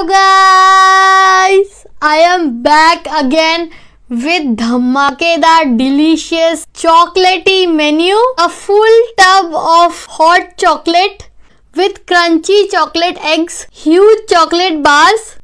Hello guys, I am back again with dhamakedar delicious chocolatey menu. A full tub of hot chocolate with crunchy chocolate eggs, huge chocolate bars,